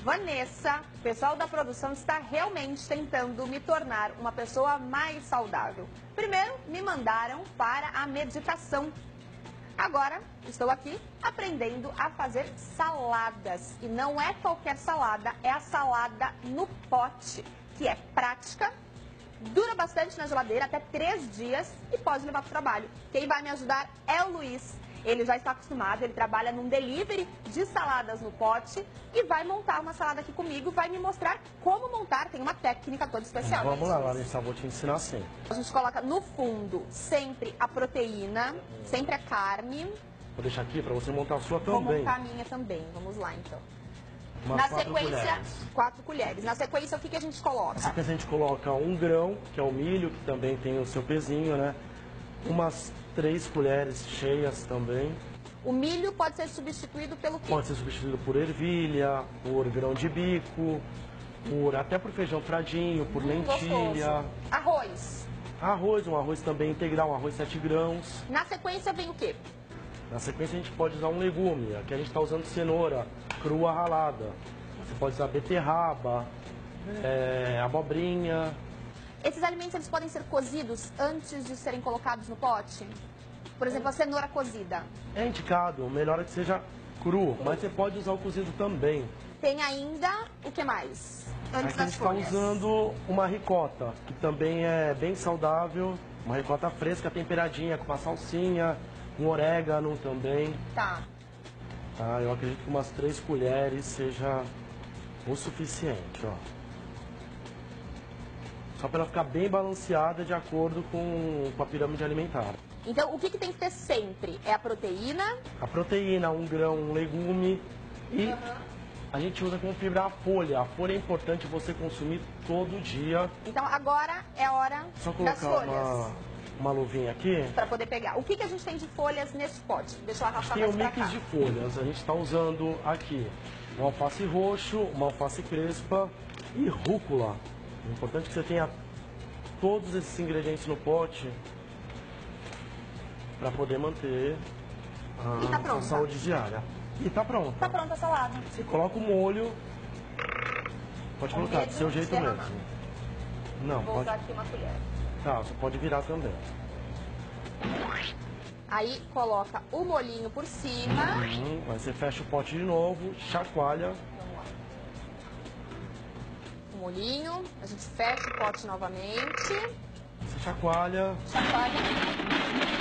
Vanessa, o pessoal da produção está realmente tentando me tornar uma pessoa mais saudável. Primeiro, me mandaram para a meditação. Agora, estou aqui aprendendo a fazer saladas. E não é qualquer salada, é a salada no pote, que é prática, dura bastante na geladeira, até 3 dias, e pode levar para o trabalho. Quem vai me ajudar é o Luiz. Ele já está acostumado, ele trabalha num delivery de saladas no pote e vai montar uma salada aqui comigo, vai me mostrar como montar, tem uma técnica toda especial. Vamos lá, Larissa, vou te ensinar assim. A gente coloca no fundo sempre a proteína, sempre a carne. Vou deixar aqui para você montar a sua também. Vou montar a minha também, vamos lá então. Umas Na 4 sequência, colheres. 4 colheres. Na sequência, o que a gente coloca? Na sequência a gente coloca 1 grão, que é o milho, que também tem o seu pezinho, né? Umas 3 colheres cheias também. O milho pode ser substituído pelo quê? Pode ser substituído por ervilha, por grão de bico, até por feijão fradinho, por lentilha. Gostoso. Arroz. Arroz, um arroz também integral, um arroz 7 grãos. Na sequência vem o quê? Na sequência a gente pode usar um legume, aqui a gente está usando cenoura crua ralada. Você pode usar beterraba, abobrinha. Esses alimentos eles podem ser cozidos antes de serem colocados no pote? Por exemplo, a cenoura cozida. É indicado, melhor é que seja cru, mas você pode usar o cozido também. Tem ainda o que mais? Antes Aqui a das gente está folhas. usando uma ricota, que também é bem saudável. Uma ricota fresca, temperadinha, com uma salsinha, um orégano também. Tá. Eu acredito que umas 3 colheres seja o suficiente, ó. Só para ela ficar bem balanceada de acordo com a pirâmide alimentar. Então, o que tem que ter sempre? É a proteína. A proteína, 1 grão, um legume e a gente usa como fibra a folha. A folha é importante você consumir todo dia. Então, agora é a hora Só das colocar folhas. uma luvinha aqui. Para poder pegar. O que a gente tem de folhas nesse pote? Deixa eu arrastar Tem mais um pra mix cá. de folhas. A gente está usando aqui um alface roxo, uma alface crespa e rúcula. É importante que você tenha todos esses ingredientes no pote para poder manter tá a pronta. saúde diária. E tá pronta. Tá pronta a salada. Você coloca o molho, pode colocar do medo seu de jeito derramar. mesmo. Não, Vou pode. usar aqui uma colher. Tá, você pode virar também. Aí coloca o molhinho por cima. Aí você fecha o pote de novo, chacoalha. Vamos lá. O molhinho, a gente fecha o pote novamente. Você chacoalha. Chacoalha.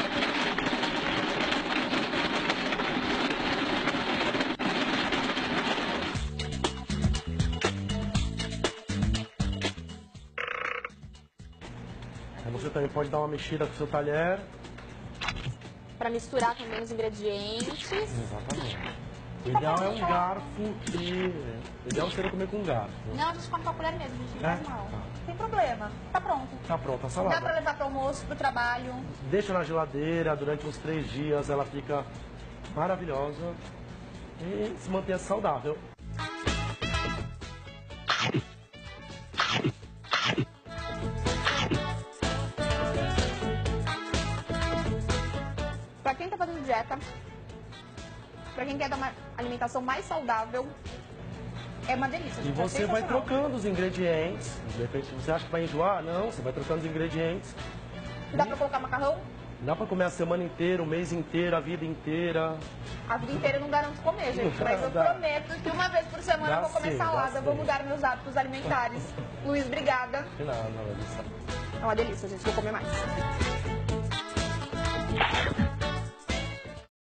Aí você também pode dar uma mexida com o seu talher. Para misturar também os ingredientes. Exatamente. O ideal é um garfo o ideal seria comer com um garfo. Não, a gente come com a colher mesmo, a gente não É? faz mal. Tá. Não tem problema. Tá pronto. Tá pronta a Dá salada. para levar para almoço, para o trabalho. Deixa na geladeira durante uns 3 dias, ela fica maravilhosa e se mantém saudável. Para quem tá fazendo dieta, para quem quer dar uma alimentação mais saudável, é uma delícia. E gente. você vai sensacional. trocando os ingredientes. De repente você acha que vai enjoar? Não, você vai trocando os ingredientes. Dá para colocar macarrão? Dá pra comer a semana inteira, o mês inteiro, a vida inteira. A vida inteira eu não garanto comer, gente, mas eu Dá. prometo que uma vez por semana Dá eu vou comer sim, salada, dá vou sim. mudar meus hábitos alimentares. Luiz, obrigada. Não, Larissa. É uma delícia, gente, vou comer mais.